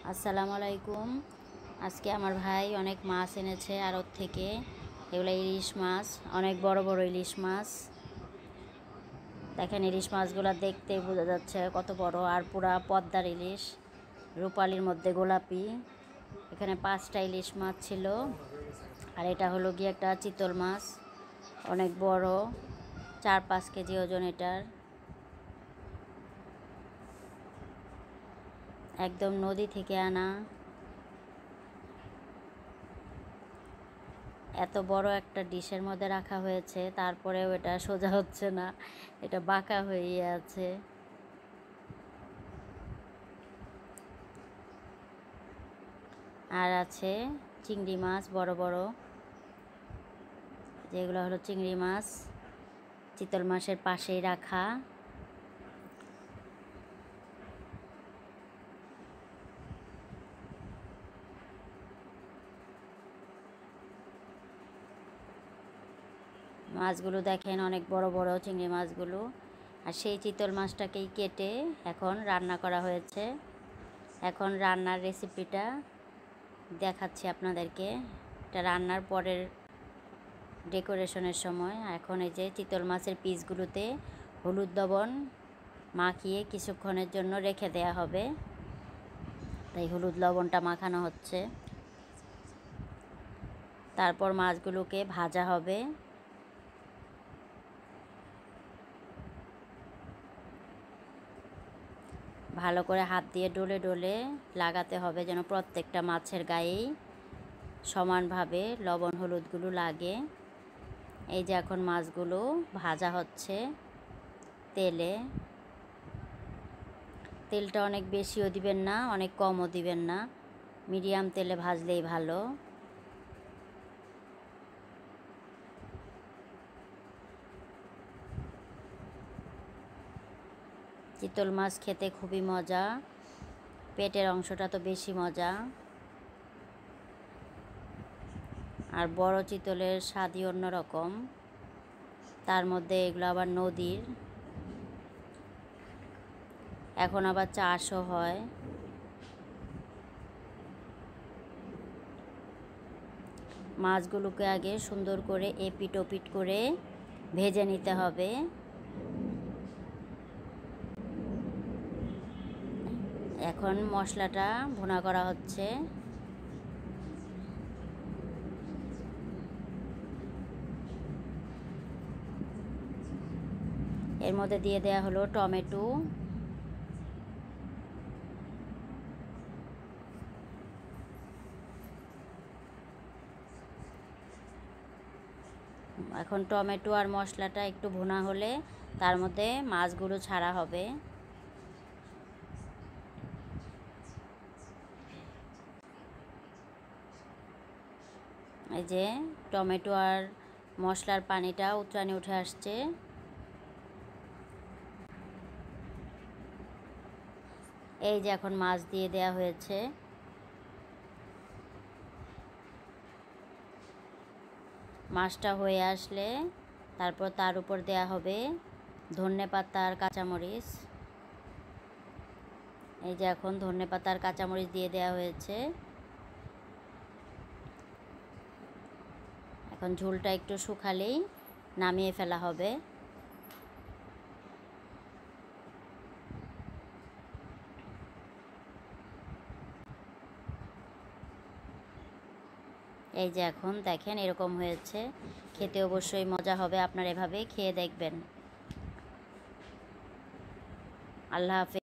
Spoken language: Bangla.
আসসালামু আলাইকুম। আজকে আমার ভাই অনেক মাছ এনেছে আড়ত থেকে। এগুলো ইলিশ মাছ, অনেক বড় বড় ইলিশ মাছ। দেখেন ইলিশ মাছগুলো দেখতেই বোঝা যাচ্ছে কত বড়, আর পুরা পদ্মার ইলিশ, রূপালির মধ্যে গোলাপি। এখানে 5টা ইলিশ মাছ ছিল, আর এটা হলো গিয়ে একটা চিতল মাছ, অনেক বড়, 4-5 কেজি ওজন এটার। একদম নদী থেকে আনা। এত বড় একটা ডিশের মধ্যে রাখা হয়েছে, তারপরেও এটা সোজা হচ্ছে না, এটা বাঁকা হয়ে আছে। আর আছে চিংড়ি মাছ, বড় বড়, যেগুলো হলো চিংড়ি মাছ, চিতল মাছের পাশেই রাখা। মাছগুলো দেখেন অনেক বড় বড় চিংড়ি মাছগুলো। আর সেই চিতল মাছটাকেই কেটে এখন রান্না করা হয়েছে। এখন রান্নার রেসিপিটা দেখাচ্ছি আপনাদেরকে। এটা রান্নার পরের ডেকোরেশনের সময়। এখন এই যে চিতল মাছের পিসগুলোতে হলুদ লবণ মাখিয়ে কিছুক্ষণের জন্য রেখে দেয়া হবে, তাই হলুদ লবণটা মাখানো হচ্ছে। তারপর মাছগুলোকে ভাজা হবে। ভালো করে হাত দিয়ে ডলে ডলে লাগাতে হবে, যেন প্রত্যেকটা মাছের গায়েই সমানভাবে লবণ হলুদগুলো লাগে। এই যে এখন মাছগুলো ভাজা হচ্ছে তেলে। তেলটা অনেক বেশিও দিবেন না, অনেক কমও দিবেন না, মিডিয়াম তেলে ভাজলেই ভালো। চিতল মাছ খেতে খুবই মজা, পেটের অংশটা তো বেশি মজা। আর বড় চিতলের স্বাদই অন্যরকম, তার মধ্যে এগুলো আবার নদীর। এখন আবার চাষও হয়। মাছগুলোকে আগে সুন্দর করে এপিট ওপিট করে ভেজে নিতে হবে। এখন মশলাটা ভুনা করা হচ্ছে। এর মধ্যে দিয়ে দেয়া হলো টমেটো, এখন টমেটো আর মশলাটা একটু ভুনা হলে তার মধ্যে মাছগুলো ছাড়া হবে। এই যে টমেটো আর মশলার পানিটা উতরানি উঠে আসছে। এই যে এখন মাছ দিয়ে দেয়া হয়েছে। মাছটা হয়ে আসলে তারপর তার উপর দেয়া হবে ধনেপাতা আর কাঁচামরিচ। এই যে এখন ধনেপাতা আর কাঁচামরিচ দিয়ে দেয়া হয়েছে। এখন ঝোলটা একটু শুকালেই নামিয়ে ফেলা হবে। এই যে এখন দেখেন এরকম হয়েছে, খেতে অবশ্যই মজা হবে। আপনারা এভাবে খেয়ে দেখবেন। আল্লাহ হাফেজ।